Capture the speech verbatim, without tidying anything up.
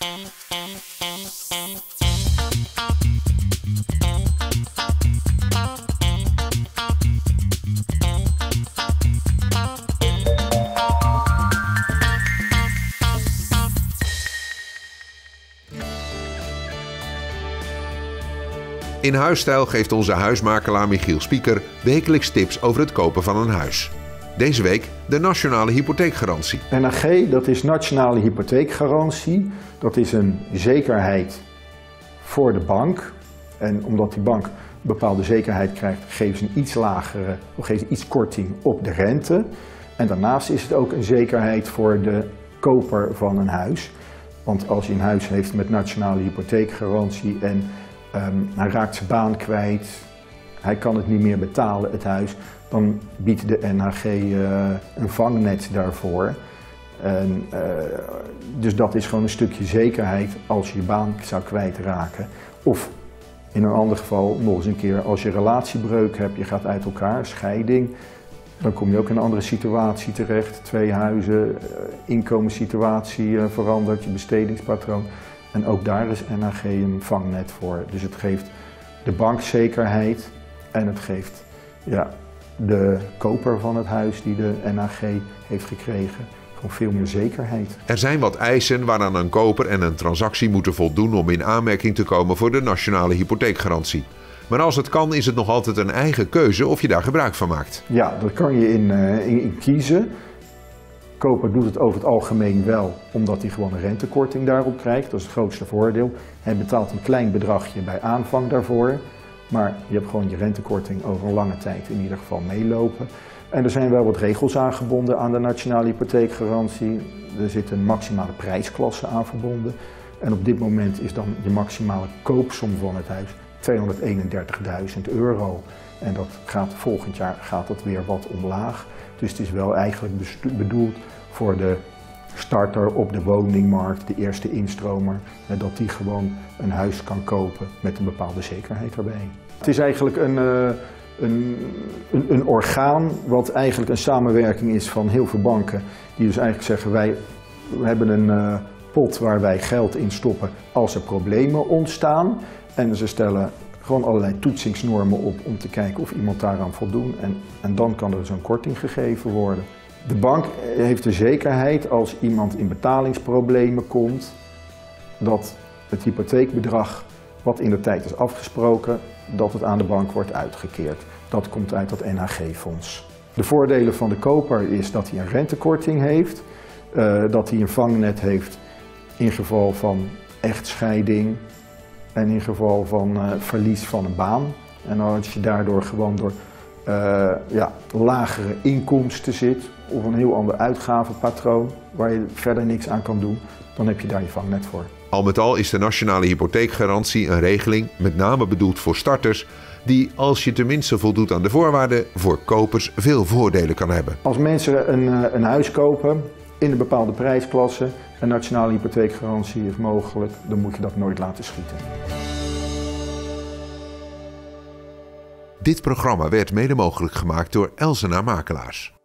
In Huisstijl geeft onze huismakelaar Michiel Spieker wekelijks tips over het kopen van een huis. Deze week de Nationale Hypotheekgarantie. N H G, dat is Nationale Hypotheekgarantie. Dat is een zekerheid voor de bank. En omdat die bank een bepaalde zekerheid krijgt, geven ze een iets lagere, of geven ze iets korting op de rente. En daarnaast is het ook een zekerheid voor de koper van een huis. Want als je een huis heeft met Nationale Hypotheekgarantie en Um, hij raakt zijn baan kwijt, hij kan het niet meer betalen, het huis, dan biedt de N H G uh, een vangnet daarvoor. En, uh, dus dat is gewoon een stukje zekerheid als je je baan zou kwijtraken. Of in een ander geval, nog eens een keer, als je relatiebreuk hebt, je gaat uit elkaar, scheiding, dan kom je ook in een andere situatie terecht. Twee huizen, uh, inkomenssituatie uh, verandert, je bestedingspatroon. En ook daar is N H G een vangnet voor. Dus het geeft de bank zekerheid en het geeft ja, de koper van het huis die de N H G heeft gekregen gewoon veel meer zekerheid. Er zijn wat eisen waaraan een koper en een transactie moeten voldoen om in aanmerking te komen voor de Nationale Hypotheekgarantie. Maar als het kan, is het nog altijd een eigen keuze of je daar gebruik van maakt. Ja, daar kan je in, uh, in, in kiezen. De koper doet het over het algemeen wel, omdat hij gewoon een rentekorting daarop krijgt. Dat is het grootste voordeel. Hij betaalt een klein bedragje bij aanvang daarvoor. Maar je hebt gewoon je rentekorting over een lange tijd in ieder geval meelopen. En er zijn wel wat regels aangebonden aan de Nationale Hypotheekgarantie. Er zit een maximale prijsklasse aan verbonden. En op dit moment is dan je maximale koopsom van het huis tweehonderdeenendertigduizend euro. En dat gaat, volgend jaar gaat dat weer wat omlaag. Dus het is wel eigenlijk bedoeld voor de starter op de woningmarkt, de eerste instromer, dat die gewoon een huis kan kopen met een bepaalde zekerheid erbij. Het is eigenlijk een, een, een, een orgaan wat eigenlijk een samenwerking is van heel veel banken. Die dus eigenlijk zeggen, wij hebben een pot waar wij geld in stoppen als er problemen ontstaan. En ze stellen gewoon allerlei toetsingsnormen op om te kijken of iemand daaraan voldoet. En, en dan kan er zo'n korting gegeven worden. De bank heeft de zekerheid als iemand in betalingsproblemen komt, dat het hypotheekbedrag wat in de tijd is afgesproken, dat het aan de bank wordt uitgekeerd. Dat komt uit dat N H G-fonds. De voordelen van de koper is dat hij een rentekorting heeft, uh, dat hij een vangnet heeft in geval van echtscheiding en in geval van uh, verlies van een baan. En als je daardoor gewoon door uh, ja, lagere inkomsten zit of een heel ander uitgavenpatroon waar je verder niks aan kan doen, dan heb je daar je vangnet voor. Al met al is de Nationale Hypotheekgarantie een regeling met name bedoeld voor starters die, als je tenminste voldoet aan de voorwaarden, voor kopers veel voordelen kan hebben. Als mensen een, een huis kopen in een bepaalde prijsklasse, een Nationale Hypotheekgarantie is mogelijk, dan moet je dat nooit laten schieten. Dit programma werd mede mogelijk gemaakt door Elsenaar Makelaars.